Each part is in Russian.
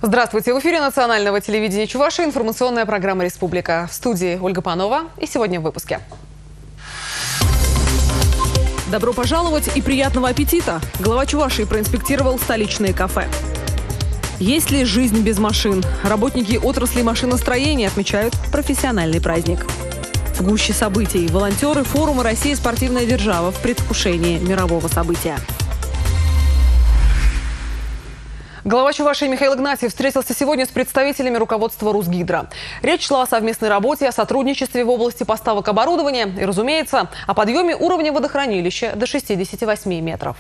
Здравствуйте! В эфире национального телевидения Чувашии информационная программа «Республика». В студии Ольга Панова. И сегодня в выпуске. Добро пожаловать и приятного аппетита! Глава Чувашии проинспектировал столичные кафе. Есть ли жизнь без машин? Работники отрасли машиностроения отмечают профессиональный праздник. В гуще событий волонтеры форума «Россия. Спортивная держава» в предвкушении мирового события. Глава Чувашии Михаил Игнатьев встретился сегодня с представителями руководства Русгидро. Речь шла о совместной работе, о сотрудничестве в области поставок оборудования и, разумеется, о подъеме уровня водохранилища до 68 метров.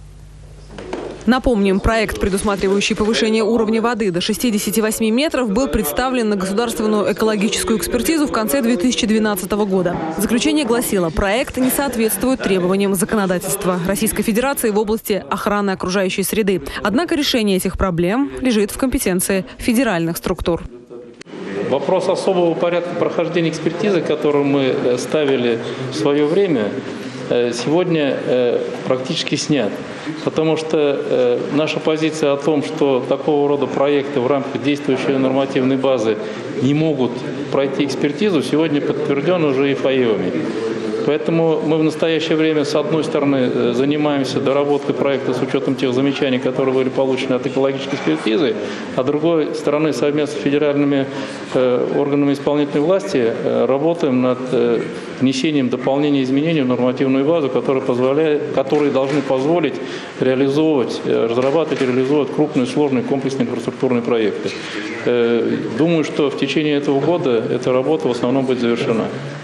Напомним, проект, предусматривающий повышение уровня воды до 68 метров, был представлен на государственную экологическую экспертизу в конце 2012 года. Заключение гласило, проект не соответствует требованиям законодательства Российской Федерации в области охраны окружающей среды. Однако решение этих проблем лежит в компетенции федеральных структур. Вопрос особого порядка прохождения экспертизы, которую мы ставили в свое время, сегодня практически снят. Потому что наша позиция о том, что такого рода проекты в рамках действующей нормативной базы не могут пройти экспертизу, сегодня подтвержден уже и ФАИОМи. Поэтому мы в настоящее время, с одной стороны, занимаемся доработкой проекта с учетом тех замечаний, которые были получены от экологической экспертизы, а с другой стороны, совместно с федеральными органами исполнительной власти работаем над внесением дополнений и изменений в нормативную базу, которые должны позволить разрабатывать и реализовывать крупные, сложные, комплексные инфраструктурные проекты. Думаю, что в течение этого года эта работа в основном будет завершена.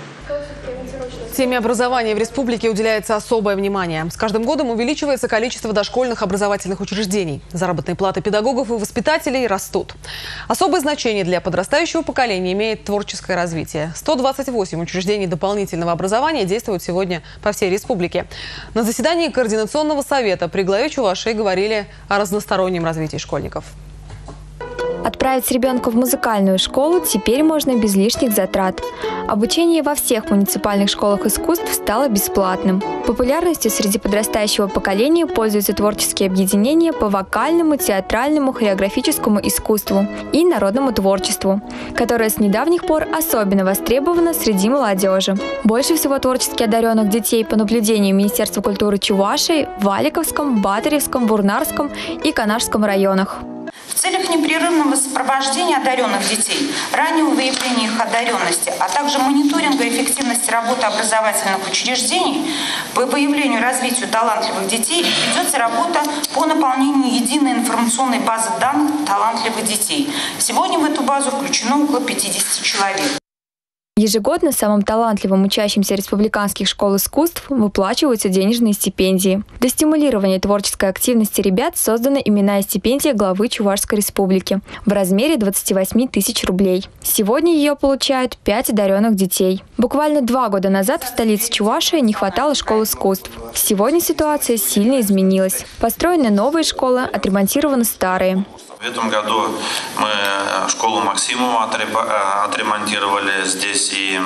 Теме образования в республике уделяется особое внимание. С каждым годом увеличивается количество дошкольных образовательных учреждений. Заработные платы педагогов и воспитателей растут. Особое значение для подрастающего поколения имеет творческое развитие. 128 учреждений дополнительного образования действуют сегодня по всей республике. На заседании Координационного совета при главе Чувашии говорили о разностороннем развитии школьников. Отправить ребенка в музыкальную школу теперь можно без лишних затрат. Обучение во всех муниципальных школах искусств стало бесплатным. Популярностью среди подрастающего поколения пользуются творческие объединения по вокальному, театральному, хореографическому искусству и народному творчеству, которое с недавних пор особенно востребовано среди молодежи. Больше всего творчески одаренных детей по наблюдению Министерства культуры Чувашии в Валиковском, Батаревском, Бурнарском и Канашском районах. В целях непрерывного сопровождения одаренных детей, раннего выявления их одаренности, а также мониторинга эффективности работы образовательных учреждений по выявлению и развитию талантливых детей ведется работа по наполнению единой информационной базы данных талантливых детей. Сегодня в эту базу включено около 50 человек. Ежегодно самым талантливым учащимся республиканских школ искусств выплачиваются денежные стипендии. Для стимулирования творческой активности ребят создана именная стипендия главы Чувашской республики в размере 28 тысяч рублей. Сегодня ее получают 5 одаренных детей. Буквально 2 года назад в столице Чувашии не хватало школ искусств. Сегодня ситуация сильно изменилась. Построены новые школы, отремонтированы старые. В этом году мы школу Максимова отремонтировали. Здесь и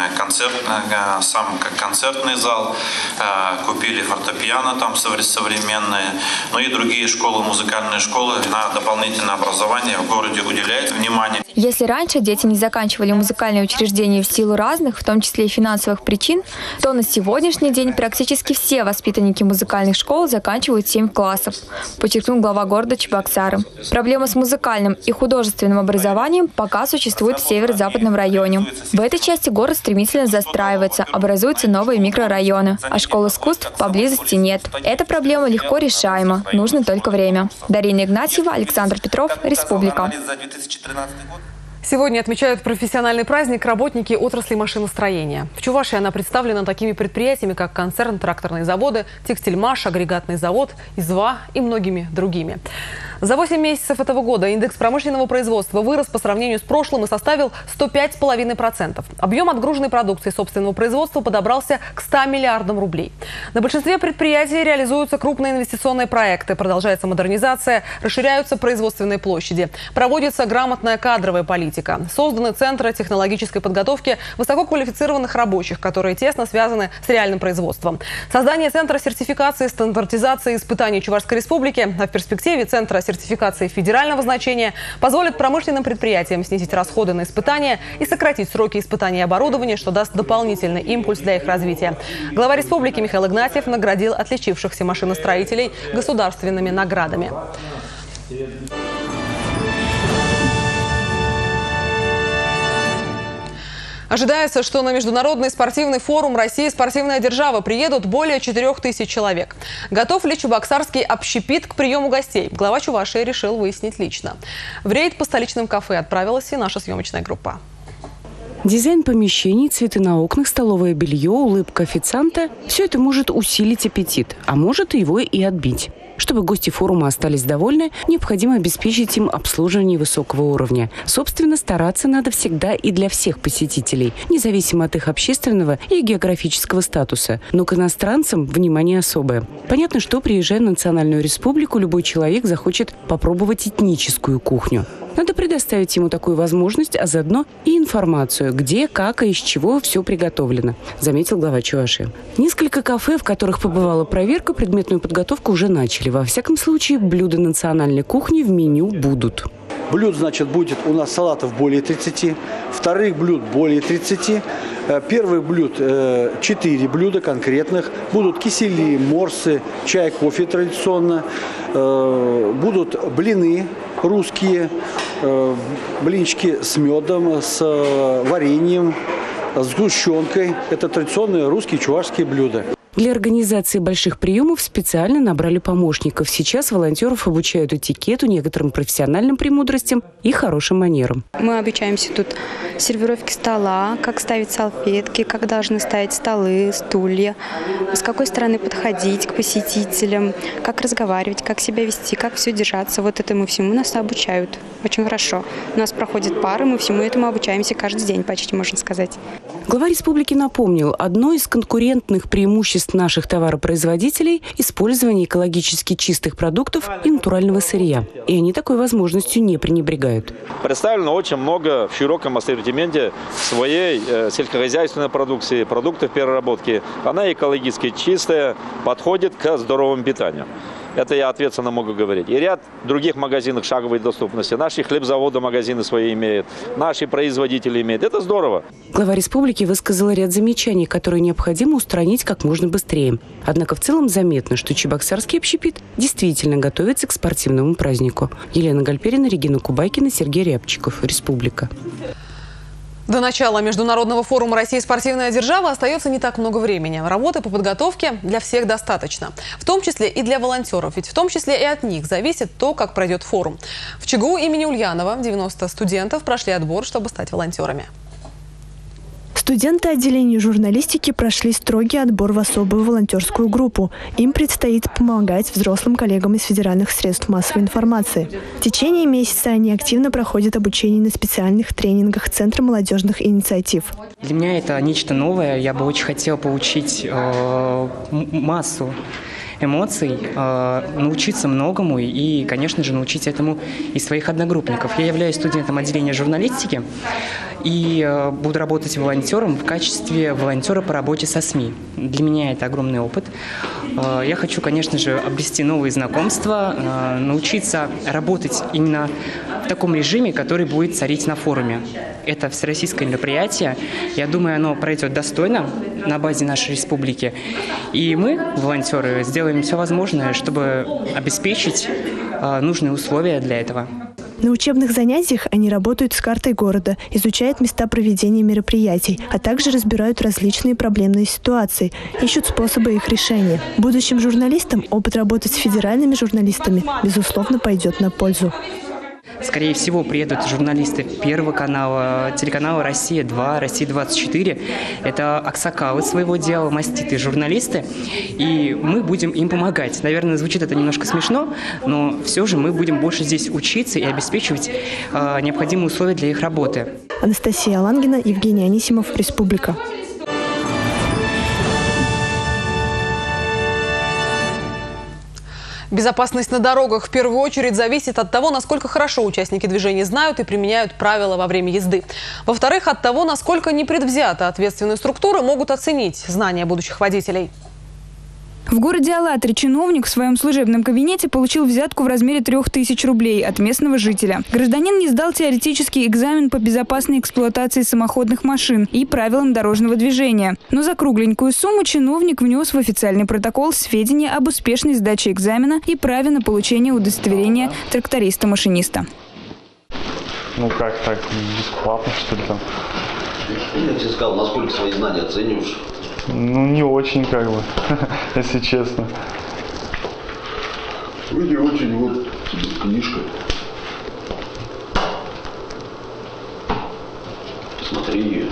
сам концертный зал, купили фортепиано там современные, ну и другие школы, музыкальные школы на дополнительное образование в городе уделяют внимание. Если раньше дети не заканчивали музыкальные учреждения в силу разных, в том числе и финансовых причин, то на сегодняшний день практически все воспитанники музыкальных школ заканчивают 7 классов, подчеркнул глава города Чебоксары. Проблема с музыкальным и художественным образованием пока существует в северо-западном районе. В этой части город стремительно застраивается, образуются новые микрорайоны, а школ искусств поблизости нет. Эта проблема легко решаема, нужно только время. Дарина Игнатьева, Александр Петров, Республика. Сегодня отмечают профессиональный праздник работники отрасли машиностроения. В Чувашии она представлена такими предприятиями, как концерн «Тракторные заводы», «Текстильмаш», агрегатный завод, «Изва» и многими другими. За 8 месяцев этого года индекс промышленного производства вырос по сравнению с прошлым и составил 105,5%. Объем отгруженной продукции собственного производства подобрался к 100 миллиардам рублей. На большинстве предприятий реализуются крупные инвестиционные проекты, продолжается модернизация, расширяются производственные площади, проводится грамотная кадровая политика. Созданы центры технологической подготовки высококвалифицированных рабочих, которые тесно связаны с реальным производством. Создание центра сертификации, стандартизации и испытаний Чувашской республики, а в перспективе центра сертификации федерального значения позволит промышленным предприятиям снизить расходы на испытания и сократить сроки испытаний оборудования, что даст дополнительный импульс для их развития. Глава республики Михаил Игнатьев наградил отличившихся машиностроителей государственными наградами. Ожидается, что на международный спортивный форум «Россия – спортивная держава» приедут более 4000 человек. Готов ли чебоксарский общепит к приему гостей? Глава Чувашии решил выяснить лично. В рейд по столичным кафе отправилась и наша съемочная группа. Дизайн помещений, цветы на окнах, столовое белье, улыбка официанта – все это может усилить аппетит, а может его и отбить. Чтобы гости форума остались довольны, необходимо обеспечить им обслуживание высокого уровня. Собственно, стараться надо всегда и для всех посетителей, независимо от их общественного и географического статуса. Но к иностранцам внимание особое. Понятно, что, приезжая в национальную республику, любой человек захочет попробовать этническую кухню. Надо предоставить ему такую возможность, а заодно и информацию, где, как и из чего все приготовлено, заметил глава Чувашии. Несколько кафе, в которых побывала проверка, предметную подготовку уже начали. Во всяком случае, блюда национальной кухни в меню будут. Блюд, значит, будет у нас салатов более 30, вторых блюд более 30, первых блюд 4 блюда конкретных, будут кисели, морсы, чай, кофе традиционно, будут блины русские, блинчики с медом, с вареньем, с сгущенкой. Это традиционные русские чувашские блюда. Для организации больших приемов специально набрали помощников. Сейчас волонтеров обучают этикету, некоторым профессиональным премудростям и хорошим манерам. Мы обучаемся тут сервировке стола, как ставить салфетки, как должны ставить столы, стулья, с какой стороны подходить к посетителям, как разговаривать, как себя вести, как все держаться. Вот этому всему нас обучают очень хорошо. У нас проходят пары, мы всему этому обучаемся каждый день, почти можно сказать. Глава республики напомнил, одно из конкурентных преимуществ наших товаропроизводителей – использование экологически чистых продуктов и натурального сырья. И они такой возможностью не пренебрегают. Представлено очень много в широком ассортименте своей сельскохозяйственной продукции, продуктов переработки. Она экологически чистая, подходит к здоровому питанию. Это я ответственно могу говорить. И ряд других магазинов шаговой доступности. Наши хлебзаводы магазины свои имеют, наши производители имеют. Это здорово. Глава республики высказал ряд замечаний, которые необходимо устранить как можно быстрее. Однако в целом заметно, что чебоксарский общепит действительно готовится к спортивному празднику. Елена Гальперина, Регина Кубайкина, Сергей Рябчиков. Республика. До начала международного форума «Россия – спортивная держава» остается не так много времени. Работы по подготовке для всех достаточно. В том числе и для волонтеров. Ведь в том числе и от них зависит то, как пройдет форум. В ЧГУ имени Ульянова 90 студентов прошли отбор, чтобы стать волонтерами. Студенты отделения журналистики прошли строгий отбор в особую волонтерскую группу. Им предстоит помогать взрослым коллегам из федеральных средств массовой информации. В течение месяца они активно проходят обучение на специальных тренингах Центра молодежных инициатив. Для меня это нечто новое. Я бы очень хотела получить массу эмоций, научиться многому и, конечно же, научить этому и своих одногруппников. Я являюсь студентом отделения журналистики и буду работать волонтером в качестве волонтера по работе со СМИ. Для меня это огромный опыт. Я хочу, конечно же, обрести новые знакомства, научиться работать именно в таком режиме, который будет царить на форуме. Это всероссийское мероприятие. Я думаю, оно пройдет достойно на базе нашей республики. И мы, волонтеры, сделаем все возможное, чтобы обеспечить нужные условия для этого. На учебных занятиях они работают с картой города, изучают места проведения мероприятий, а также разбирают различные проблемные ситуации, ищут способы их решения. Будущим журналистам опыт работы с федеральными журналистами, безусловно, пойдет на пользу. Скорее всего, приедут журналисты Первого канала, телеканала «Россия-2», «Россия-24». Это аксакалы своего дела, маститые журналисты. И мы будем им помогать. Наверное, звучит это немножко смешно, но все же мы будем больше здесь учиться и обеспечивать необходимые условия для их работы. Анастасия Алангина, Евгений Анисимов, Республика. Безопасность на дорогах в первую очередь зависит от того, насколько хорошо участники движения знают и применяют правила во время езды. Во-вторых, от того, насколько непредвзято ответственные структуры могут оценить знания будущих водителей. В городе Алатырь чиновник в своем служебном кабинете получил взятку в размере 3000 рублей от местного жителя. Гражданин не сдал теоретический экзамен по безопасной эксплуатации самоходных машин и правилам дорожного движения. Но за кругленькую сумму чиновник внес в официальный протокол сведения об успешной сдаче экзамена и праве на получение удостоверения тракториста-машиниста. Ну как так, бесплатно что ли там? Я тебе сказал, насколько свои знания оцениваешь? Ну не очень как бы, если честно. Не очень, вот книжка. Смотри ее.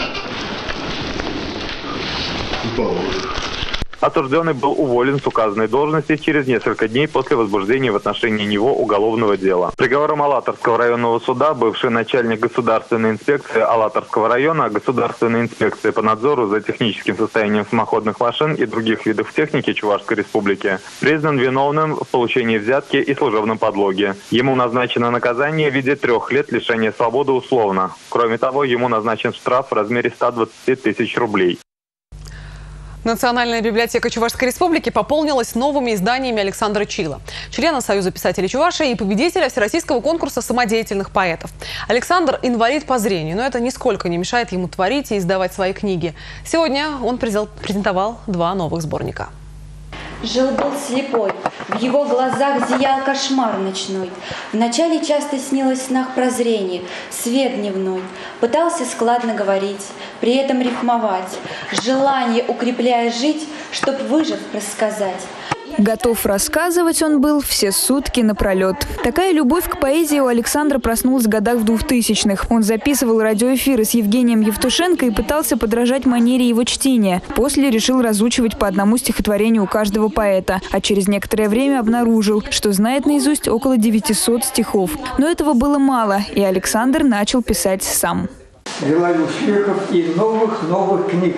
Осужденный был уволен с указанной должности через несколько дней после возбуждения в отношении него уголовного дела. Приговором Алатырского районного суда бывший начальник государственной инспекции Алатырского района, государственной инспекции по надзору за техническим состоянием самоходных машин и других видов техники Чувашской Республики признан виновным в получении взятки и служебном подлоге. Ему назначено наказание в виде 3 лет лишения свободы условно. Кроме того, ему назначен штраф в размере 120 тысяч рублей. Национальная библиотека Чувашской Республики пополнилась новыми изданиями Александра Чила, члена Союза писателей Чувашии и победителя Всероссийского конкурса самодеятельных поэтов. Александр – инвалид по зрению, но это нисколько не мешает ему творить и издавать свои книги. Сегодня он презентовал 2 новых сборника. Жил-был слепой, в его глазах зиял кошмар ночной. Вначале часто снилось в снах прозрение, свет дневной. Пытался складно говорить, при этом рифмовать, желание укрепляя жить, чтоб выжив рассказать. Готов рассказывать он был все сутки напролет. Такая любовь к поэзии у Александра проснулась в годах в 2000-х. Он записывал радиоэфиры с Евгением Евтушенко и пытался подражать манере его чтения. После решил разучивать по одному стихотворению у каждого поэта. А через некоторое время обнаружил, что знает наизусть около 900 стихов. Но этого было мало, и Александр начал писать сам. Желаю успехов и новых книг.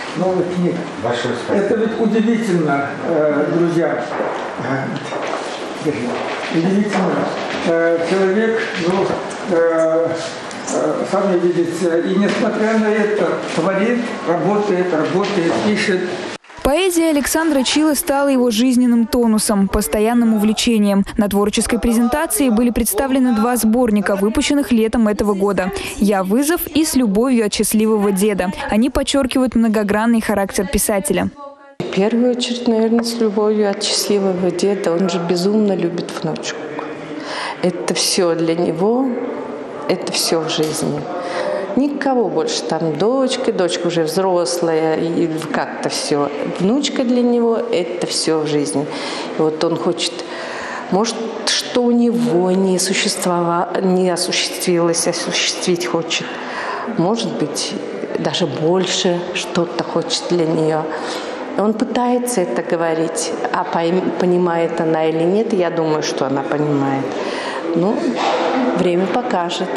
Это ведь удивительно, друзья. Удивительно. Человек, сами видите, и несмотря на это, творит, работает, пишет. Поэзия Александра Чила стала его жизненным тонусом, постоянным увлечением. На творческой презентации были представлены 2 сборника, выпущенных летом этого года. «Я вызов» и «С любовью от счастливого деда». Они подчеркивают многогранный характер писателя. В первую очередь, наверное, «С любовью от счастливого деда». Он же безумно любит внучку. Это все для него, это все в жизни. Никого больше, там дочка уже взрослая, и как-то все. Внучка для него – это все в жизни. И вот он хочет, может, что у него не осуществилось, осуществить хочет. Может быть, даже больше что-то хочет для нее. Он пытается это говорить, а понимает она или нет, я думаю, что она понимает. Ну, время покажет.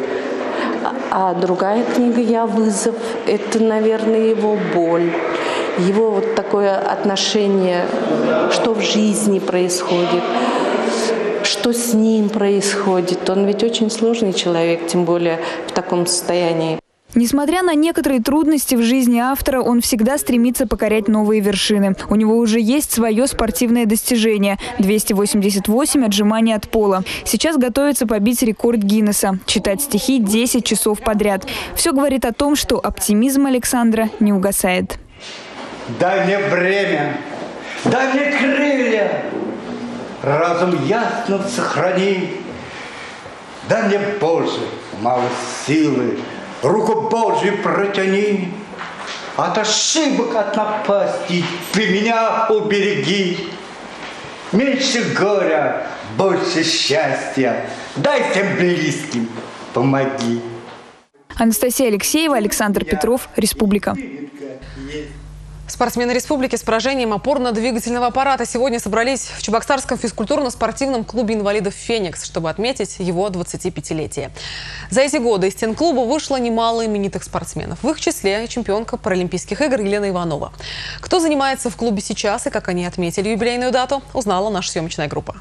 А другая книга «Я вызов» – это, наверное, его боль, его вот такое отношение, что в жизни происходит, что с ним происходит. Он ведь очень сложный человек, тем более в таком состоянии. Несмотря на некоторые трудности в жизни автора, он всегда стремится покорять новые вершины. У него уже есть свое спортивное достижение – 288 отжиманий от пола. Сейчас готовится побить рекорд Гиннесса – читать стихи 10 часов подряд. Все говорит о том, что оптимизм Александра не угасает. Дай мне время, дай мне крылья, разум ясно сохрани. Дай мне, Боже, мало силы, руку Божью протяни, от ошибок, от напасти ты меня убереги. Меньше горя, больше счастья, дай всем близким, помоги. Анастасия Алексеева, Александр Петров, Республика. Спортсмены республики с поражением опорно-двигательного аппарата сегодня собрались в Чебоксарском физкультурно-спортивном клубе инвалидов «Феникс», чтобы отметить его 25-летие. За эти годы из стен клуба вышло немало именитых спортсменов. В их числе чемпионка Паралимпийских игр Елена Иванова. Кто занимается в клубе сейчас и как они отметили юбилейную дату, узнала наша съемочная группа.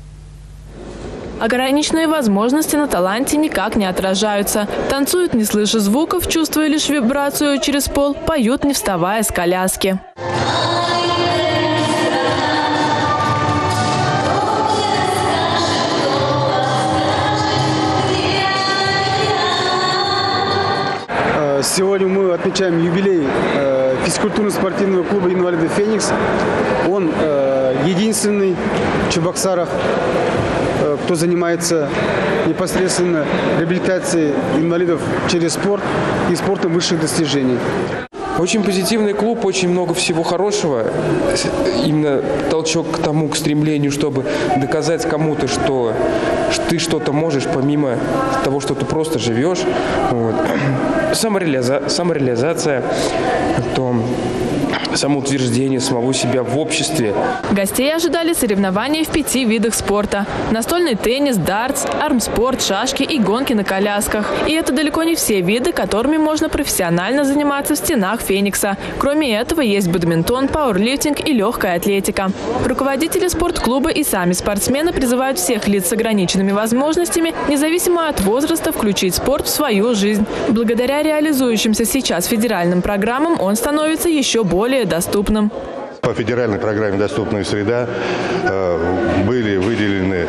Ограниченные возможности на таланте никак не отражаются. Танцуют, не слыша звуков, чувствуя лишь вибрацию через пол, поют, не вставая с коляски. Сегодня мы отмечаем юбилей физкультурно-спортивного клуба инвалидов «Феникс». Он единственный в Чебоксарах, кто занимается непосредственно реабилитацией инвалидов через спорт и спортом высших достижений. Очень позитивный клуб, очень много всего хорошего. Именно толчок к тому, к стремлению, чтобы доказать кому-то, что ты что-то можешь, помимо того, что ты просто живешь. Вот. Самореализация, потом самоутверждение самого себя в обществе. Гостей ожидали соревнования в 5 видах спорта. Настольный теннис, дартс, армспорт, шашки и гонки на колясках. И это далеко не все виды, которыми можно профессионально заниматься в стенах «Феникса». Кроме этого, есть бадминтон, пауэрлифтинг и легкая атлетика. Руководители спортклуба и сами спортсмены призывают всех лиц с ограниченными возможностями, независимо от возраста, включить спорт в свою жизнь. Благодаря реализующимся сейчас федеральным программам он становится еще более доступным. По федеральной программе «Доступная среда» были выделены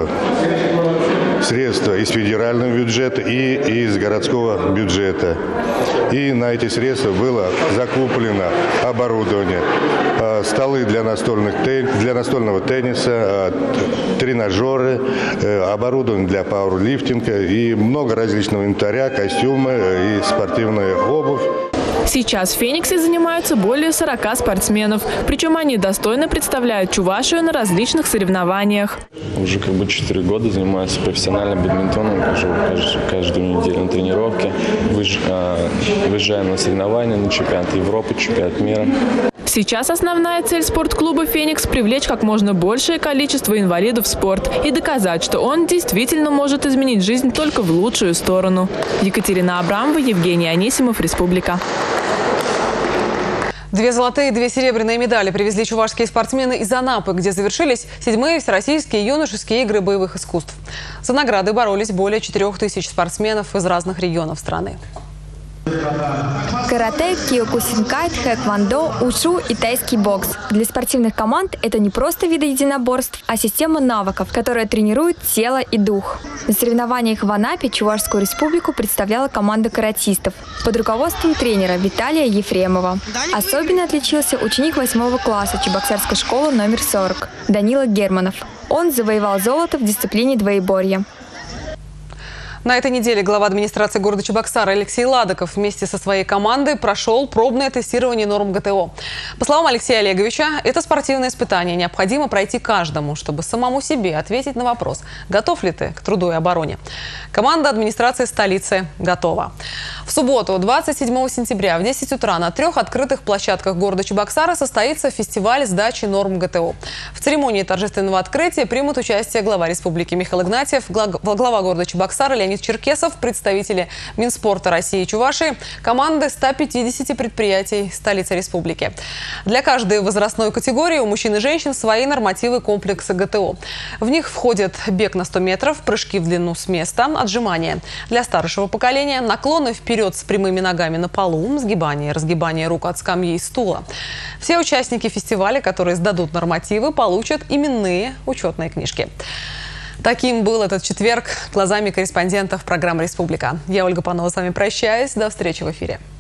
средства из федерального бюджета и из городского бюджета. И на эти средства было закуплено оборудование, столы для настольного тенниса, тренажеры, оборудование для пауэрлифтинга и много различного инвентаря, костюмы и спортивная обувь. Сейчас в «Фениксе» занимаются более 40 спортсменов. Причем они достойно представляют Чувашию на различных соревнованиях. Уже 4 года занимаюсь профессиональным бадминтоном. Хожу каждую неделю на тренировки. Выезжаем на соревнования, на чемпионат Европы, чемпионат мира. Сейчас основная цель спортклуба «Феникс» – привлечь как можно большее количество инвалидов в спорт и доказать, что он действительно может изменить жизнь только в лучшую сторону. Екатерина Абрамова, Евгений Анисимов, Республика. 2 золотые и 2 серебряные медали привезли чувашские спортсмены из Анапы, где завершились 7-е всероссийские юношеские игры боевых искусств. За награды боролись более 4000 спортсменов из разных регионов страны. Карате, киокусинкай, хэквондо, ушу и тайский бокс. Для спортивных команд это не просто виды единоборств, а система навыков, которая тренирует тело и дух. На соревнованиях в Анапе Чувашскую республику представляла команда каратистов под руководством тренера Виталия Ефремова. Особенно отличился ученик 8 класса Чебоксарской школы номер 40 Данила Германов. Он завоевал золото в дисциплине двоеборья. На этой неделе глава администрации города Чебоксары Алексей Ладоков вместе со своей командой прошел пробное тестирование норм ГТО. По словам Алексея Олеговича, это спортивное испытание необходимо пройти каждому, чтобы самому себе ответить на вопрос, готов ли ты к труду и обороне. Команда администрации столицы готова. В субботу, 27 сентября в 10 утра на 3 открытых площадках города Чебоксары состоится фестиваль сдачи норм ГТО. В церемонии торжественного открытия примут участие глава республики Михаил Игнатьев, глава города Чебоксары Леонид Черкесов, представители Минспорта России и Чувашии, команды 150 предприятий столицы республики. Для каждой возрастной категории у мужчин и женщин свои нормативы комплекса ГТО. В них входят бег на 100 метров, прыжки в длину с места, отжимания. Для старшего поколения наклоны вперед с прямыми ногами на полу, сгибание и разгибание рук от скамьи и стула. Все участники фестиваля, которые сдадут нормативы, получат именные учетные книжки. Таким был этот четверг глазами корреспондентов программы «Республика». Я, Ольга Панова, с вами прощаюсь. До встречи в эфире.